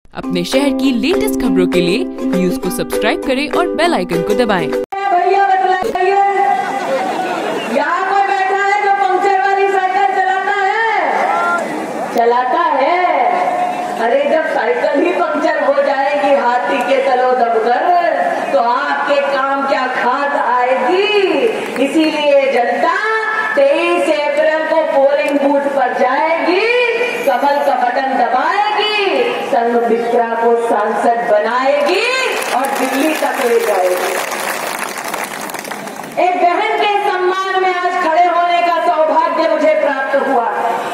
अपने शहर की लेटेस्ट खबरों के लिए न्यूज को सब्सक्राइब करें और बेल आइकन को दबाएं। भैया बतलाइए, यहाँ कोई बैठा है जो पंक्चर वाली साइकिल चलाता है? अरे जब साइकिल ही पंक्चर हो जाएगी हाथी के तलो दबकर, तो आपके काम क्या खाद आएगी। इसीलिए जनता 23 अप्रैल को पोलिंग बूथ पर जाएगी, कमल का बटन दबाएगी, संघ मित्रा को सांसद बनाएगी और दिल्ली तक ले जाएगी। एक बहन के सम्मान में आज खड़े होने का सौभाग्य मुझे प्राप्त हुआ।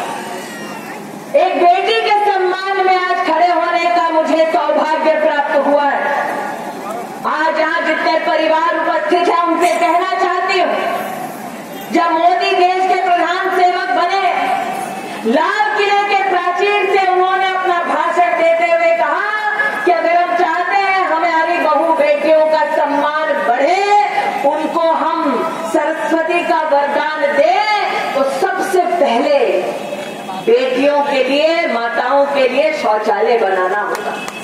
एक बेटी के सम्मान में आज खड़े होने का मुझे सौभाग्य प्राप्त हुआ है। आज यहाँ जितने परिवार उपस्थित हैं उनसे कहना चाहती हूँ, जब मोदी देश के प्रधान सेवक बने, लाल किले के प्राचीर से उन्होंने अपना भाषण देते हुए कहा कि अगर हम चाहते हैं हमारी बहू बेटियों का सम्मान बढ़े, उनको हम सरस्वती का वरदान दें, तो सबसे पहले बेटियों के लिए, माताओं के लिए शौचालय बनाना होगा।